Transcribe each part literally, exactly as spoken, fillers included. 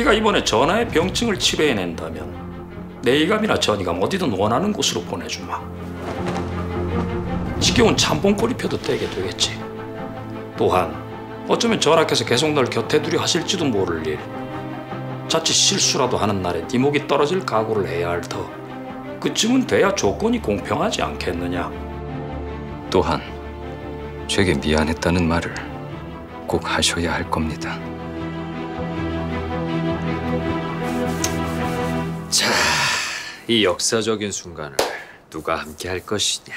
네가 이번에 전하의 병증을 치료해낸다면 내의감이나 전이감 어디든 원하는 곳으로 보내주마. 지겨운 참봉거리 펴도 되게 되겠지. 또한 어쩌면 전하께서 계속 널 곁에 두려 하실지도 모를 일. 자칫 실수라도 하는 날에 네 목이 떨어질 각오를 해야 할 터. 그쯤은 돼야 조건이 공평하지 않겠느냐. 또한 제게 미안했다는 말을 꼭 하셔야 할 겁니다. 자, 이 역사적인 순간을 누가 함께 할 것이냐.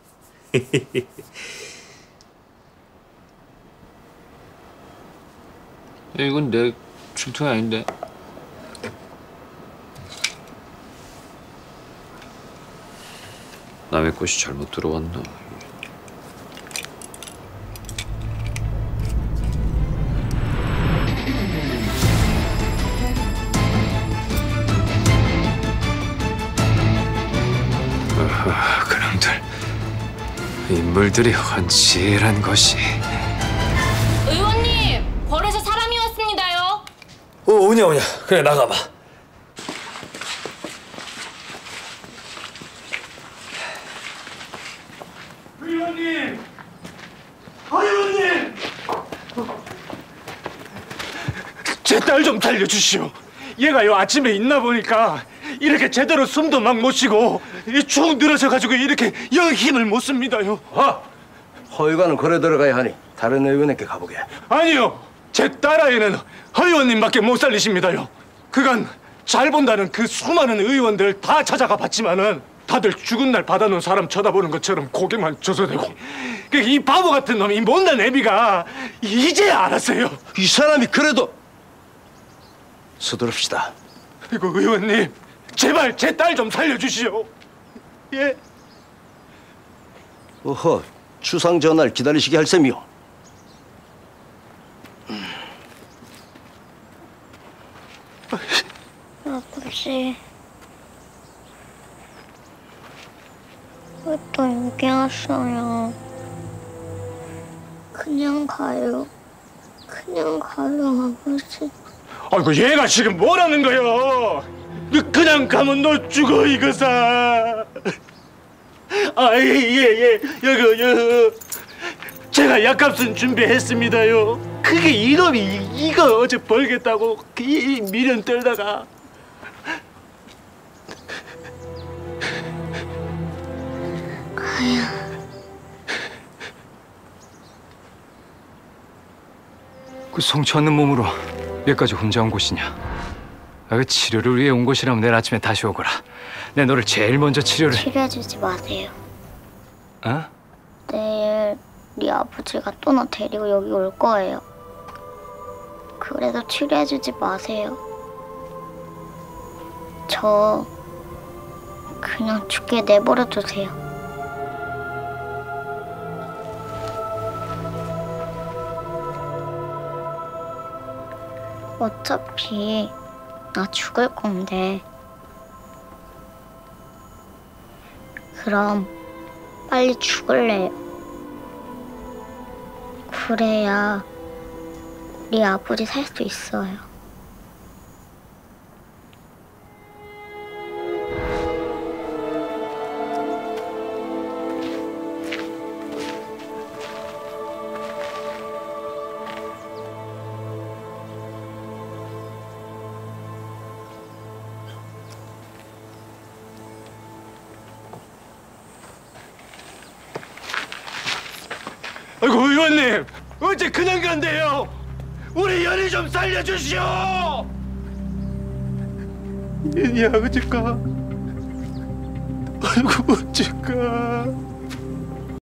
이건 내 출퉁이 아닌데. 남의 꽃이 잘못 들어왔나? 아, 그놈들 인물들이 훤칠한 것이. 의원님, 벌에서 사람이 왔습니다요. 어, 오냐 오냐. 그래 나가봐. 의원님! 아, 의원님! 제 딸 좀 살려주시오. 얘가요 아침에 있나 보니까 이렇게 제대로 숨도 막 못 쉬고 축 늘어져가지고 이렇게 영 힘을 못 씁니다요. 아! 허위관은 거래 들어가야 하니 다른 의원님께 가보게. 아니요, 제 딸아이는 허 의원님밖에 못 살리십니다요. 그간 잘 본다는 그 수많은 의원들 다 찾아가 봤지만은 다들 죽은 날 받아놓은 사람 쳐다보는 것처럼 고개만 조소대고, 이 바보 같은 놈, 이 못난 애비가 이제야 알았어요. 이 사람이 그래도 서두릅시다. 이거 의원님, 제발 제 딸 좀 살려주시오. 예? 어허, 추상 전화를 기다리시게 할 셈이오. 아버지, 왜 또 여기 왔어요? 그냥 가요. 그냥 가요, 아버지. 아이고, 얘가 지금 뭐라는 거요? 그냥 가면 너 죽어, 이거사. 아, 예, 예, 예. 여기, 여기. 제가 약값은 준비했습니다요. 그게 이놈이 이거 어제 벌겠다고 이 미련 떨다가. 가요. 그 성치 않는 몸으로 여기까지 혼자 온 곳이냐? 아, 그 치료를 위해 온 곳이라면 내일 아침에 다시 오거라. 내 너를 제일 먼저 치료를. 치료해주지 마세요. 어? 내일 네 아버지가 또 나 데리고 여기 올 거예요. 그래도 치료해주지 마세요. 저 그냥 죽게 내버려 두세요. 어차피 나 죽을 건데. 그럼 빨리 죽을래요. 그래야 우리 아버지 살 수 있어요. 아이고, 의원님, 어째 그냥 간대요. 우리 연희 좀 살려주시오. 연희야, 어째까? 아이고, 어째까?